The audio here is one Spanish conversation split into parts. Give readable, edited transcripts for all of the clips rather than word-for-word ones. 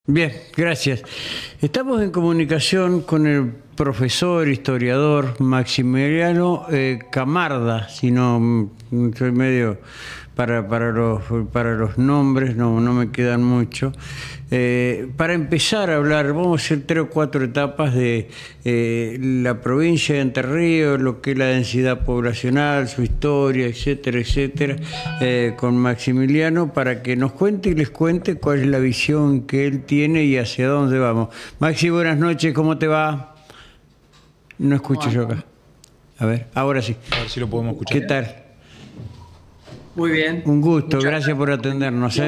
Bien, gracias. Estamos en comunicación con el profesor, historiador Maximiliano Camarda, si no soy medio para los nombres, no me quedan mucho. Para empezar a hablar, vamos a hacer 3 o 4 etapas de la provincia de Entre Ríos, lo que es la densidad poblacional, su historia, etcétera, etcétera, con Maximiliano, para que nos cuente y les cuente cuál es la visión que él tiene y hacia dónde vamos. Maxi, buenas noches, ¿cómo te va? No escucho yo acá. A ver, ahora sí. A ver si lo podemos escuchar. ¿Qué tal? Muy bien. Un gusto, gracias por atendernos.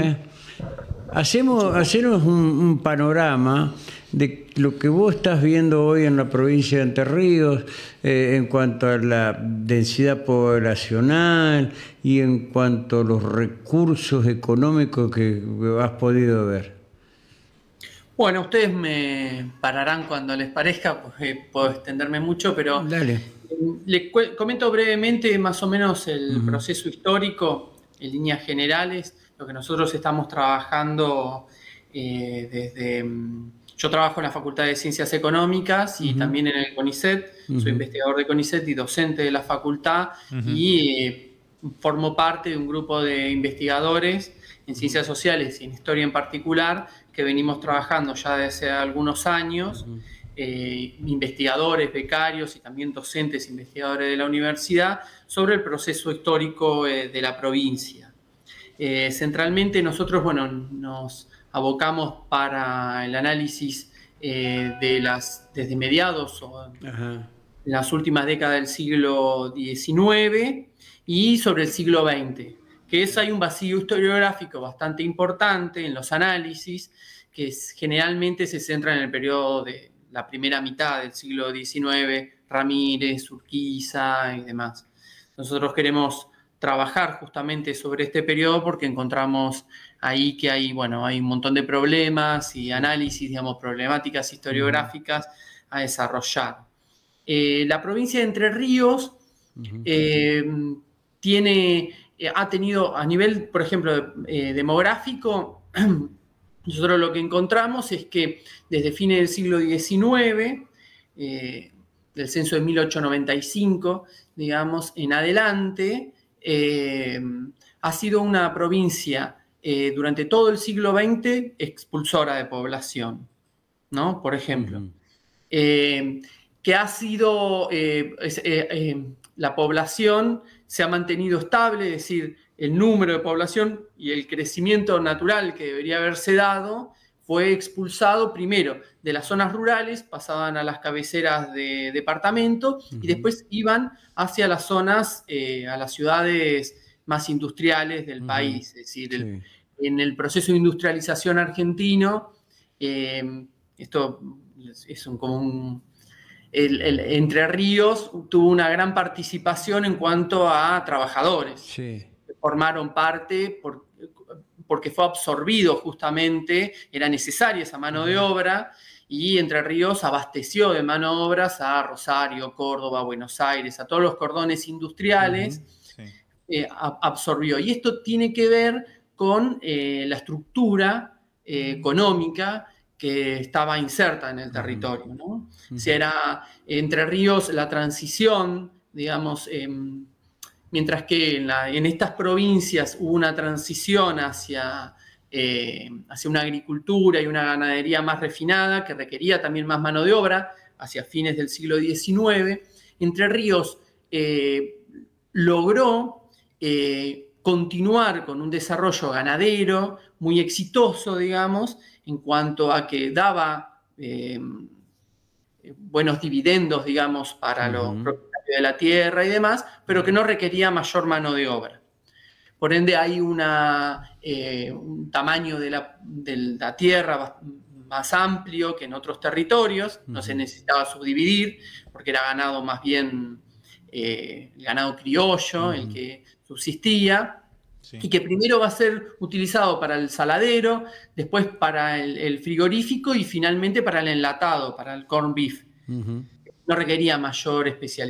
Hacenos un panorama de lo que vos estás viendo hoy en la provincia de Entre Ríos en cuanto a la densidad poblacional y en cuanto a los recursos económicos que has podido ver. Bueno, ustedes me pararán cuando les parezca, porque puedo extenderme mucho, pero Dale. les comento brevemente más o menos el proceso histórico en líneas generales, lo que nosotros estamos trabajando desde... Yo trabajo en la Facultad de Ciencias Económicas y también en el CONICET, soy investigador de CONICET y docente de la facultad y formo parte de un grupo de investigadores en ciencias sociales y en historia en particular que venimos trabajando ya desde hace algunos años, investigadores, becarios y también docentes investigadores de la universidad sobre el proceso histórico de la provincia. Centralmente nosotros, bueno, nos abocamos para el análisis desde mediados o en las últimas décadas del siglo XIX y sobre el siglo XX, que hay un vacío historiográfico bastante importante en los análisis, que generalmente se centra en el periodo de la primera mitad del siglo XIX, Ramírez, Urquiza y demás. Nosotros queremos trabajar justamente sobre este periodo porque encontramos ahí que hay un montón de problemas y análisis, digamos, problemáticas historiográficas a desarrollar. La provincia de Entre Ríos ha tenido a nivel, por ejemplo, demográfico, nosotros lo que encontramos es que desde fines del siglo XIX, del censo de 1895, digamos, en adelante, ha sido una provincia durante todo el siglo XX expulsora de población, ¿no? Por ejemplo. Que ha sido, la población se ha mantenido estable, es decir, el número de población y el crecimiento natural que debería haberse dado fue expulsado primero de las zonas rurales, pasaban a las cabeceras de departamento y después iban hacia las zonas, a las ciudades más industriales del país. Es decir, en el proceso de industrialización argentino, esto es Entre Ríos tuvo una gran participación en cuanto a trabajadores. Sí. Formaron parte porque fue absorbido justamente, era necesaria esa mano de obra, y Entre Ríos abasteció de mano de obras a Rosario, Córdoba, Buenos Aires, a todos los cordones industriales, absorbió. Y esto tiene que ver con la estructura económica que estaba inserta en el territorio, ¿no? Si era Entre Ríos la transición, digamos, mientras que en estas provincias hubo una transición hacia una agricultura y una ganadería más refinada, que requería también más mano de obra, hacia fines del siglo XIX, Entre Ríos logró continuar con un desarrollo ganadero muy exitoso, digamos, en cuanto a que daba buenos dividendos, digamos, para los propietarios de la tierra y demás, pero que no requería mayor mano de obra. Por ende, hay un tamaño de la tierra más amplio que en otros territorios, no se necesitaba subdividir, porque era ganado más bien, el ganado criollo, el que subsistía, y que primero va a ser utilizado para el saladero, después para el frigorífico y finalmente para el enlatado, para el corned beef. No requería mayor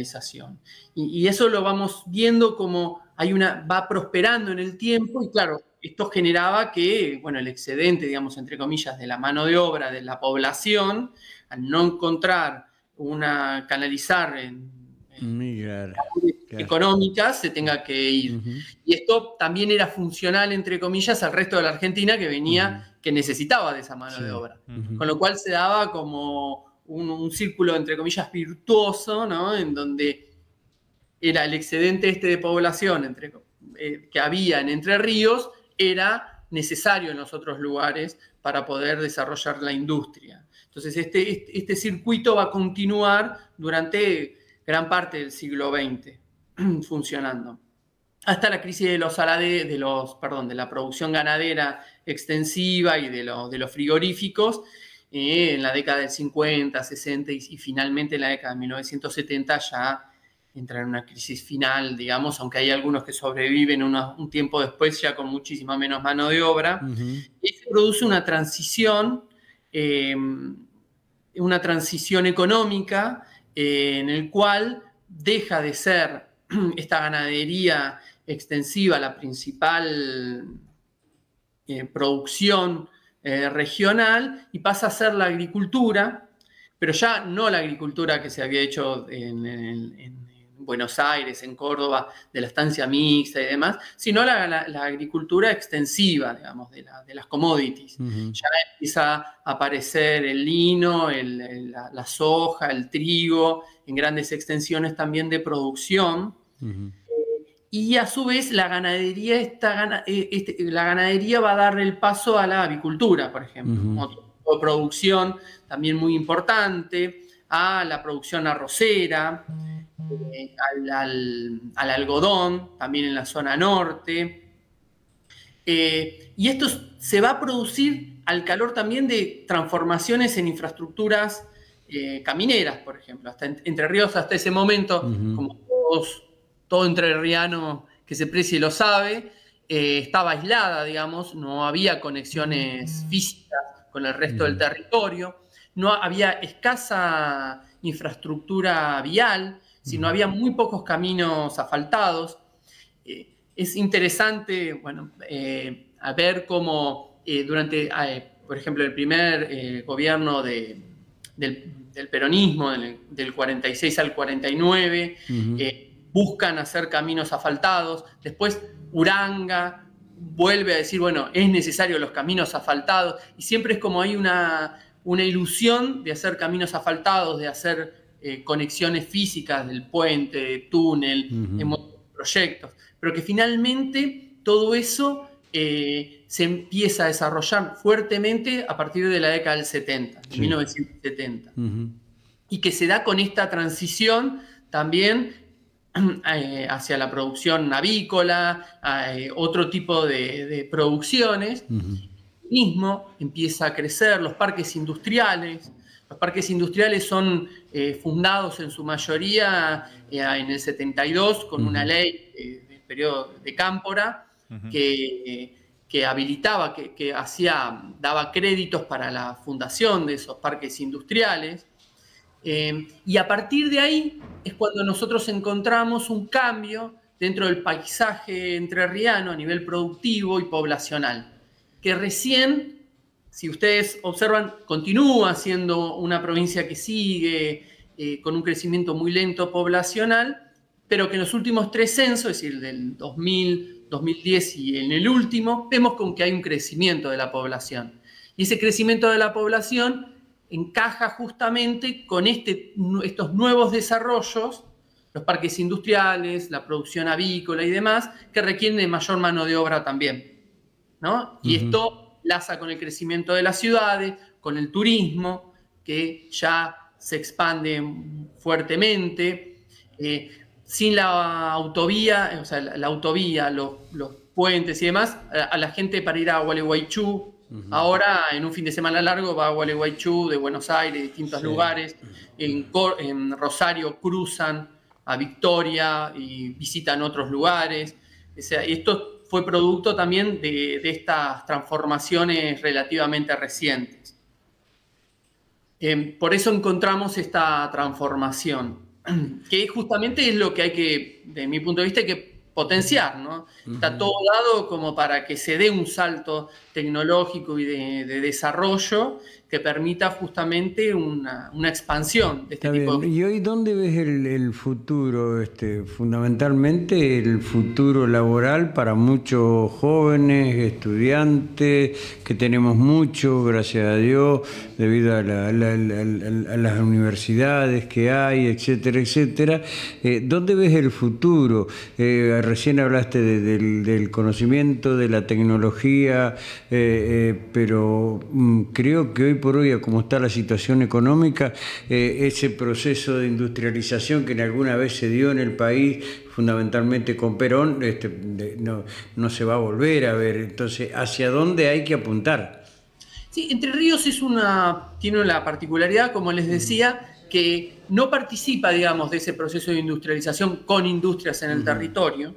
especialización. Y eso lo vamos viendo como va prosperando en el tiempo y claro, esto generaba que, bueno, el excedente, digamos, entre comillas, de la mano de obra de la población, al no encontrar canalizar en Claro, claro. económicas, se tenga que ir. Y esto también era funcional, entre comillas, al resto de la Argentina que venía, que necesitaba de esa mano de obra. Con lo cual se daba como un círculo, entre comillas, virtuoso, ¿no? En donde era el excedente de población que había en Entre Ríos, era necesario en los otros lugares para poder desarrollar la industria. Entonces, este circuito va a continuar durante gran parte del siglo XX funcionando. Hasta la crisis de la producción ganadera extensiva y de los frigoríficos en la década del 50, 60 y finalmente en la década de 1970 ya entra en una crisis final, digamos, aunque hay algunos que sobreviven un tiempo después ya con muchísima menos mano de obra. Y se produce una transición económica en el cual deja de ser esta ganadería extensiva la principal producción regional y pasa a ser la agricultura, pero ya no la agricultura que se había hecho en Buenos Aires, en Córdoba, de la estancia mixta y demás, sino la agricultura extensiva, digamos, de las commodities. Ya empieza a aparecer el lino, la soja, el trigo, en grandes extensiones también de producción. Y a su vez la ganadería va a dar el paso a la avicultura, por ejemplo. Otro tipo de producción también muy importante, a la producción arrocera, al algodón, también en la zona norte. Y esto se va a producir al calor también de transformaciones en infraestructuras camineras, por ejemplo. Entre Ríos hasta ese momento, como todo entrerriano que se precie lo sabe, estaba aislada, digamos, no había conexiones físicas con el resto del territorio, no había escasa infraestructura vial, sino había muy pocos caminos asfaltados. Es interesante, bueno, a ver cómo durante, por ejemplo, el primer gobierno del peronismo, del 46 al 49, buscan hacer caminos asfaltados. Después Uranga vuelve a decir, bueno, es necesario los caminos asfaltados, y siempre es como hay una ilusión de hacer caminos asfaltados, de hacer conexiones físicas del puente, túnel, en muchos proyectos, pero que finalmente todo eso se empieza a desarrollar fuertemente a partir de la década del 70, de 1970, y que se da con esta transición también hacia la producción avícola, otro tipo de producciones. Mismo empieza a crecer los parques industriales. Los parques industriales son fundados en su mayoría en el 72 con una ley del periodo de Cámpora que habilitaba, que daba créditos para la fundación de esos parques industriales. Y a partir de ahí es cuando nosotros encontramos un cambio dentro del paisaje entrerriano a nivel productivo y poblacional, que recién, si ustedes observan, continúa siendo una provincia que sigue con un crecimiento muy lento poblacional, pero que en los últimos 3 censos, es decir, del 2000, 2010 y en el último, vemos con que hay un crecimiento de la población. Y ese crecimiento de la población encaja justamente con estos nuevos desarrollos, los parques industriales, la producción avícola y demás, que requieren de mayor mano de obra también, ¿no? Y esto laza con el crecimiento de las ciudades, con el turismo, que ya se expande fuertemente. Sin la autovía, o sea, la autovía, los puentes y demás, a la gente para ir a Gualeguaychú, ahora en un fin de semana largo va a Gualeguaychú de Buenos Aires, de distintos lugares. En Rosario cruzan a Victoria y visitan otros lugares. O sea, esto fue producto también de estas transformaciones relativamente recientes. Por eso encontramos esta transformación, que justamente es lo que hay que, de mi punto de vista, hay que potenciar, ¿no? Está todo dado como para que se dé un salto tecnológico y de desarrollo que permita justamente una expansión de este Está tipo bien. de... ¿Y hoy dónde ves el futuro? Fundamentalmente el futuro laboral para muchos jóvenes, estudiantes, que tenemos mucho, gracias a Dios, debido a las universidades que hay, etcétera, etcétera. ¿Dónde ves el futuro? Recién hablaste del conocimiento, de la tecnología, pero creo que hoy por hoy, como está la situación económica, ese proceso de industrialización que en alguna vez se dio en el país, fundamentalmente con Perón, no se va a volver a ver. Entonces, ¿hacia dónde hay que apuntar? Sí, Entre Ríos tiene la particularidad, como les decía, que no participa, digamos, de ese proceso de industrialización con industrias en el territorio.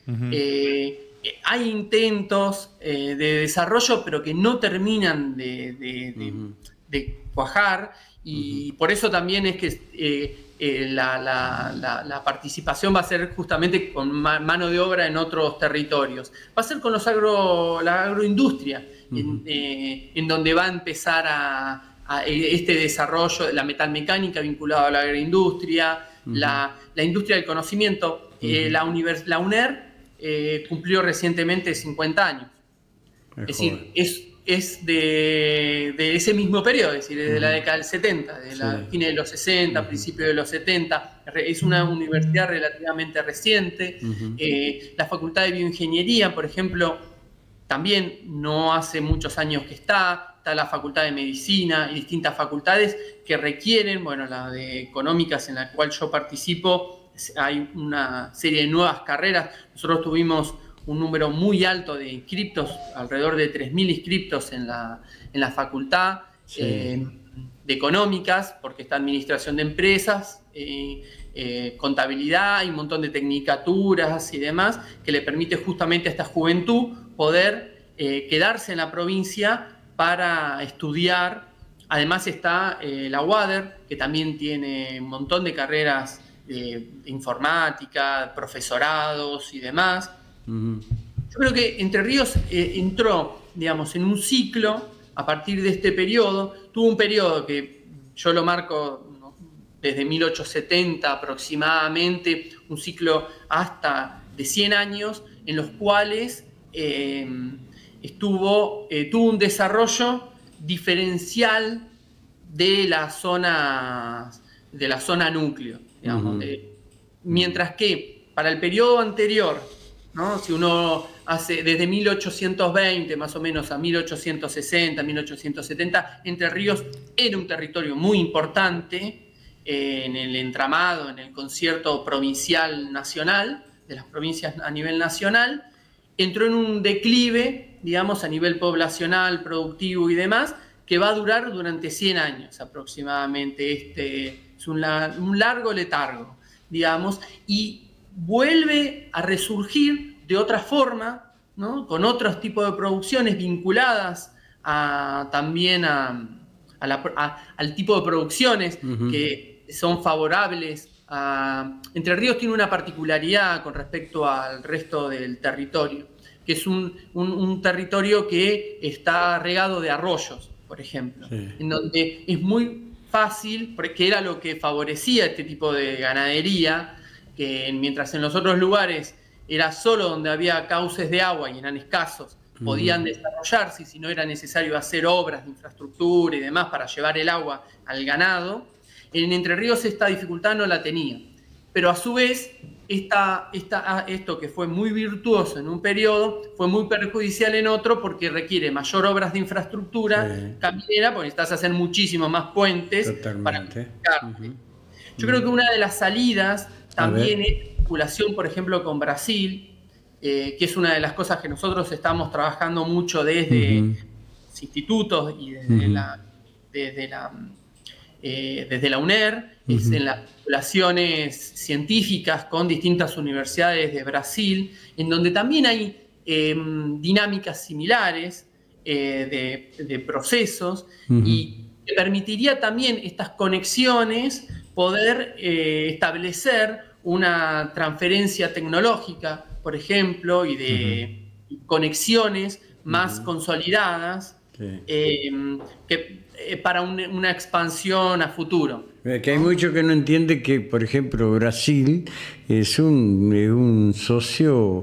Hay intentos de desarrollo, pero que no terminan de cuajar, y por eso también es que la participación va a ser justamente con mano de obra en otros territorios. Va a ser con la agroindustria, en donde va a empezar a este desarrollo de la metalmecánica vinculada a la agroindustria, la industria del conocimiento. La UNER cumplió recientemente 50 años. Es decir, es de ese mismo periodo, es decir, desde la década del 70, de la fines de los 60, principios de los 70. Es una universidad relativamente reciente. La Facultad de Bioingeniería, por ejemplo, también no hace muchos años que está la Facultad de Medicina y distintas facultades que requieren, bueno, la de Económicas, en la cual yo participo, hay una serie de nuevas carreras. Nosotros tuvimos un número muy alto de inscriptos, alrededor de 3.000 inscriptos en la facultad de Económicas, porque está Administración de Empresas, contabilidad y un montón de tecnicaturas y demás, que le permite justamente a esta juventud poder quedarse en la provincia para estudiar. Además está la UADER, que también tiene un montón de carreras de informática, profesorados y demás. Yo creo que Entre Ríos entró, digamos, en un ciclo a partir de este periodo. Tuvo un periodo que yo lo marco, ¿no?, desde 1870 aproximadamente, un ciclo hasta de 100 años, en los cuales tuvo un desarrollo diferencial de la zona núcleo, digamos. Mientras que para el periodo anterior, ¿no?, si uno hace desde 1820 más o menos a 1860, 1870, Entre Ríos era un territorio muy importante en el entramado, en el concierto provincial nacional, de las provincias a nivel nacional. Entró en un declive, digamos, a nivel poblacional, productivo y demás, que va a durar durante 100 años aproximadamente. Es un largo letargo, digamos, y vuelve a resurgir de otra forma, ¿no?, con otros tipos de producciones vinculadas también al tipo de producciones que son favorables. Entre Ríos tiene una particularidad con respecto al resto del territorio, que es un territorio que está regado de arroyos, por ejemplo, en donde es muy fácil, porque era lo que favorecía este tipo de ganadería, que mientras en los otros lugares era solo donde había cauces de agua y eran escasos, podían desarrollarse, y si no era necesario hacer obras de infraestructura y demás para llevar el agua al ganado, en Entre Ríos esta dificultad no la tenía. Pero a su vez, esto que fue muy virtuoso en un periodo, fue muy perjudicial en otro, porque requiere mayor obras de infraestructura caminera, porque necesitas hacer muchísimos más puentes. Totalmente. Para comunicarte. Yo creo que una de las salidas también es vinculación, por ejemplo, con Brasil, que es una de las cosas que nosotros estamos trabajando mucho desde los institutos y desde la UNER, es en las vinculaciones científicas con distintas universidades de Brasil, en donde también hay dinámicas similares de procesos, y que permitiría también estas conexiones poder establecer una transferencia tecnológica. por ejemplo, y de conexiones más consolidadas para una expansión a futuro. Que hay mucho que no entiende que, por ejemplo, Brasil es un socio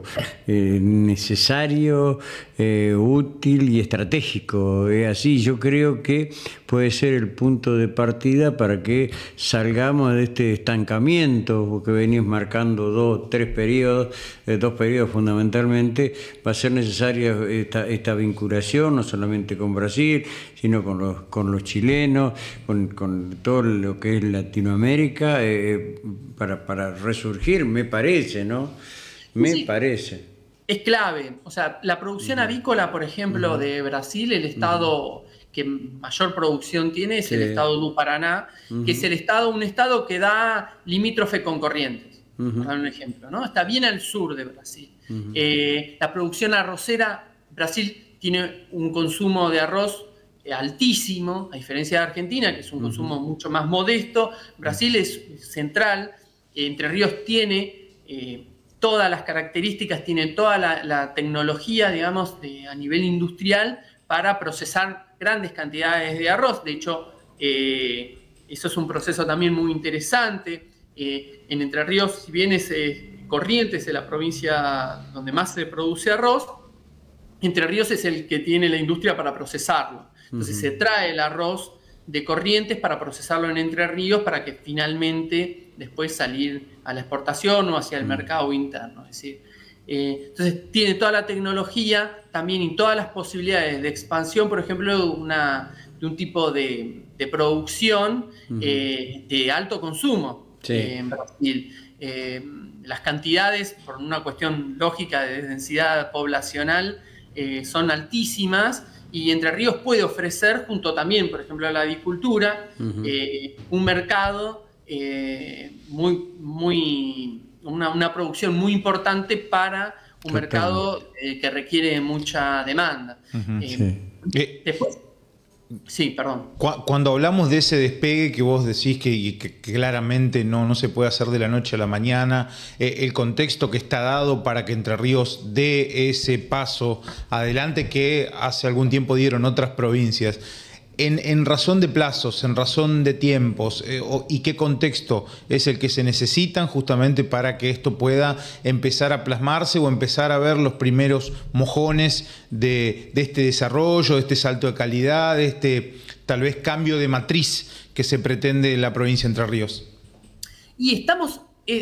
necesario, útil y estratégico. Es así, yo creo que puede ser el punto de partida para que salgamos de este estancamiento, porque venís marcando dos periodos fundamentalmente. Va a ser necesaria esta vinculación, no solamente con Brasil, sino con los chilenos, con todo lo que es Latinoamérica, para resurgir, me parece, ¿no? Me parece. Es clave. O sea, la producción avícola, por ejemplo, de Brasil, el estado que mayor producción tiene es el estado do Paraná, que es un estado que da limítrofe con Corrientes. Para dar un ejemplo, ¿no? Está bien al sur de Brasil. La producción arrocera, Brasil tiene un consumo de arroz altísimo, a diferencia de Argentina, que es un consumo mucho más modesto. Brasil es central, Entre Ríos tiene todas las características, tiene toda la tecnología, digamos, a nivel industrial para procesar grandes cantidades de arroz. De hecho, eso es un proceso también muy interesante. En Entre Ríos, si bien es Corrientes, es la provincia donde más se produce arroz, Entre Ríos es el que tiene la industria para procesarlo. Entonces se trae el arroz de Corrientes para procesarlo en Entre Ríos para que finalmente después salir a la exportación o hacia el mercado interno. Es decir, entonces tiene toda la tecnología también y todas las posibilidades de expansión, por ejemplo, de un tipo de producción de alto consumo en Brasil. Las cantidades, por una cuestión lógica de densidad poblacional, son altísimas. Y Entre Ríos puede ofrecer, junto también, por ejemplo, a la avicultura, un mercado una producción muy importante para un mercado que requiere mucha demanda. Después, sí, perdón. Cuando hablamos de ese despegue que vos decís que claramente no se puede hacer de la noche a la mañana, el contexto que está dado para que Entre Ríos dé ese paso adelante que hace algún tiempo dieron otras provincias, en razón de plazos, en razón de tiempos, y qué contexto es el que se necesitan justamente para que esto pueda empezar a plasmarse o empezar a ver los primeros mojones de este desarrollo, de este salto de calidad, de este tal vez cambio de matriz que se pretende en la provincia de Entre Ríos. Y estamos,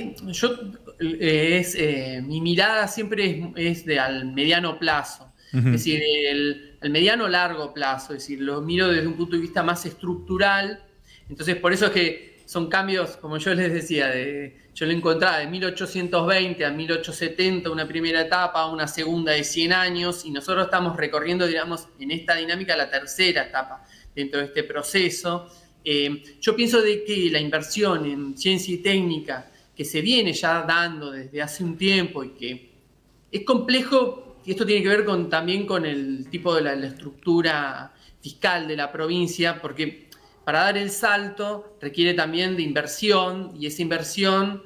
mi mirada siempre es al mediano plazo. Es decir, el mediano largo plazo, es decir, lo miro desde un punto de vista más estructural. Entonces, por eso es que son cambios, como yo les decía, yo lo encontraba de 1820 a 1870, una primera etapa, una segunda de 100 años, y nosotros estamos recorriendo, digamos, en esta dinámica la tercera etapa dentro de este proceso. Yo pienso de que la inversión en ciencia y técnica que se viene ya dando desde hace un tiempo y que es complejo. Y esto tiene que ver también con el tipo de la estructura fiscal de la provincia, porque para dar el salto requiere también de inversión, y esa inversión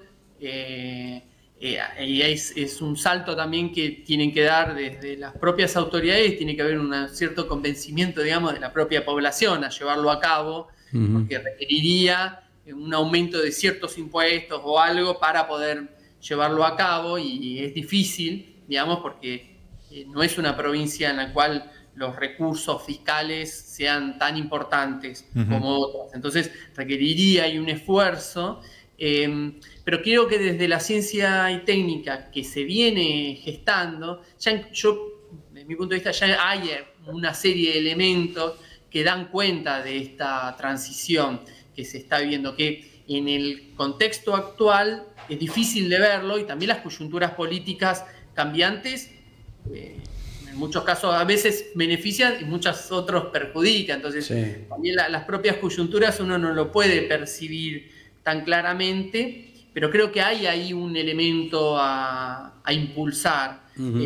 es un salto también que tienen que dar desde las propias autoridades, tiene que haber un cierto convencimiento, digamos, de la propia población a llevarlo a cabo, porque requeriría un aumento de ciertos impuestos o algo para poder llevarlo a cabo, y es difícil, digamos, porque no es una provincia en la cual los recursos fiscales sean tan importantes como otras. Entonces requeriría ahí un esfuerzo, pero creo que desde la ciencia y técnica que se viene gestando, desde mi punto de vista, ya hay una serie de elementos que dan cuenta de esta transición que se está viviendo, que en el contexto actual es difícil de verlo, y también las coyunturas políticas cambiantes en muchos casos a veces benefician y muchos otros perjudican. Entonces también las propias coyunturas uno no lo puede percibir tan claramente, pero creo que hay ahí un elemento a impulsar.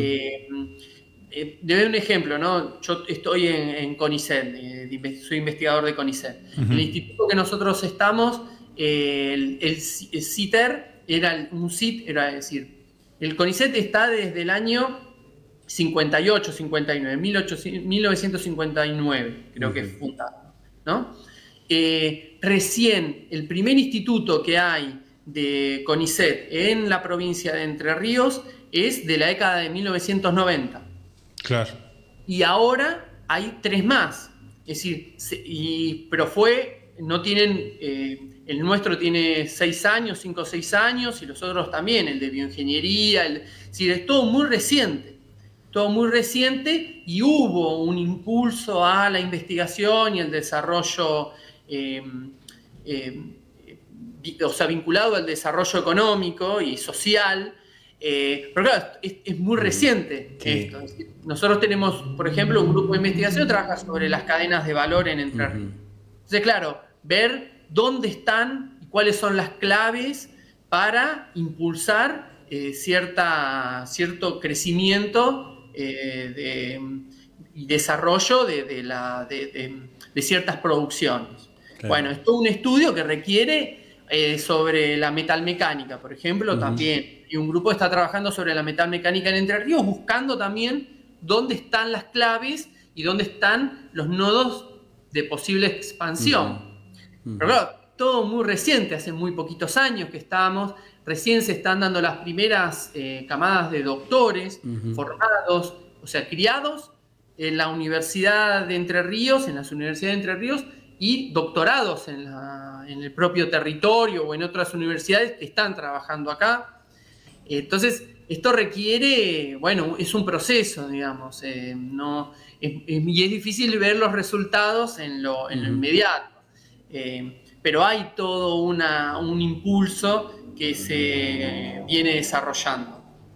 Le doy un ejemplo, ¿no? Yo estoy en CONICET, soy investigador de CONICET. El instituto que nosotros estamos, el CITER, era un CIT, era decir, El CONICET está desde el año 58, 59, 1959, creo que es fundado, ¿no? Recién el primer instituto que hay de CONICET en la provincia de Entre Ríos es de la década de 1990. Claro. Y ahora hay 3 más. Es decir, pero no tienen, el nuestro tiene 6 años, 5 o 6 años, y los otros también, el de bioingeniería, es decir, es todo muy reciente. Todo muy reciente, y hubo un impulso a la investigación y el desarrollo, o sea, vinculado al desarrollo económico y social, pero claro, es muy reciente esto. Es decir, nosotros tenemos, por ejemplo, un grupo de investigación que trabaja sobre las cadenas de valor en Entre Ríos. Entonces, claro, ver dónde están y cuáles son las claves para impulsar cierto crecimiento y desarrollo de ciertas producciones. Claro. Bueno, es todo un estudio que requiere sobre la metalmecánica, por ejemplo, también. Y un grupo está trabajando sobre la metalmecánica en Entre Ríos, buscando también dónde están las claves y dónde están los nodos de posible expansión. Pero claro, todo muy reciente, hace muy poquitos años que estamos, recién se están dando las primeras camadas de doctores formados, o sea, criados en la Universidad de Entre Ríos, en las universidades de Entre Ríos, y doctorados en el propio territorio o en otras universidades que están trabajando acá. Entonces, esto requiere, bueno, es un proceso, digamos, y es difícil ver los resultados en lo inmediato. Pero hay todo un impulso que se viene desarrollando.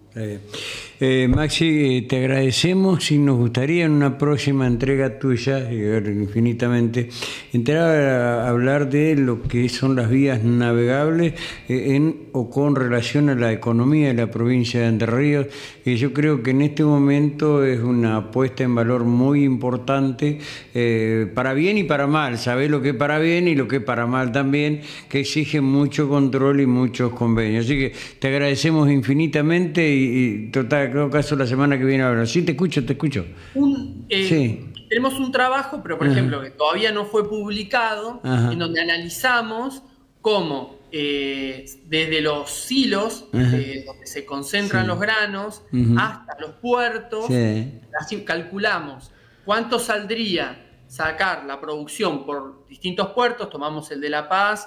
Maxi, te agradecemos y nos gustaría en una próxima entrega tuya, infinitamente, entrar a hablar de lo que son las vías navegables en o con relación a la economía de la provincia de Entre Ríos, que yo creo que en este momento es una puesta en valor muy importante, para bien y para mal. Sabés lo que es para bien y lo que es para mal también, que exige mucho control y muchos convenios. Así que te agradecemos infinitamente y total, creo que la semana que viene ahora. Sí, te escucho. Sí. Tenemos un trabajo, pero por ejemplo, que todavía no fue publicado, en donde analizamos cómo desde los silos, donde se concentran los granos, hasta los puertos, así calculamos cuánto saldría sacar la producción por distintos puertos. Tomamos el de La Paz,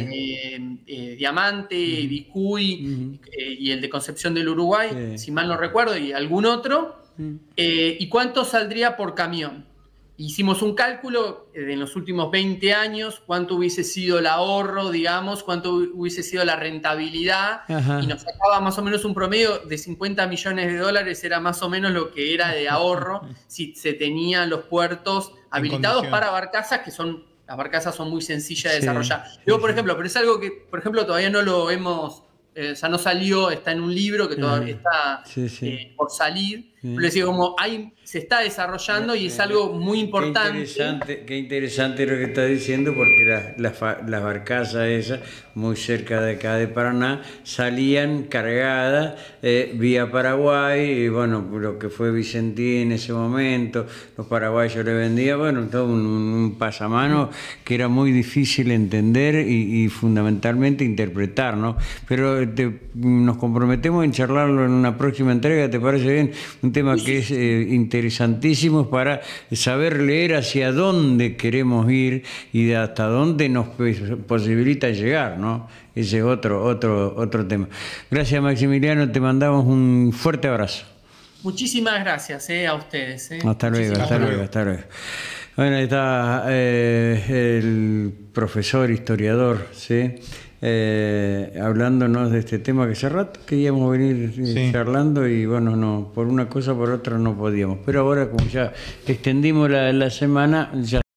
Diamante, Vicuy, y el de Concepción del Uruguay, si mal no recuerdo, y algún otro, y cuánto saldría por camión. Hicimos un cálculo en los últimos 20 años, cuánto hubiese sido el ahorro, digamos, cuánto hubiese sido la rentabilidad, y nos sacaba más o menos un promedio de 50 millones de dólares, era más o menos lo que era de ahorro si se tenían los puertos habilitados para barcazas, las barcazas son muy sencillas de desarrollar. Luego, por ejemplo, pero es algo que, por ejemplo, todavía no lo hemos, ya no salió, está en un libro que todavía está por salir. Pero les digo, como se está desarrollando y es algo muy importante. Qué interesante lo que está diciendo, porque las barcazas esas, muy cerca de acá de Paraná, salían cargadas vía Paraguay, y bueno, lo que fue Vicentín en ese momento, los paraguayos le vendían, bueno, todo un pasamano que era muy difícil entender y fundamentalmente interpretar, ¿no? Pero nos comprometemos en charlarlo en una próxima entrega, ¿te parece bien? Un tema que es interesantísimo para saber leer hacia dónde queremos ir y hasta dónde nos posibilita llegar, ¿no? Ese es otro tema. Gracias, Maximiliano, te mandamos un fuerte abrazo. Muchísimas gracias a ustedes. Hasta luego. Bueno, ahí está el profesor, historiador, ¿sí? Hablándonos de este tema que hace rato queríamos venir charlando, y bueno, no, por una cosa o por otra no podíamos, pero ahora como ya extendimos la semana, ya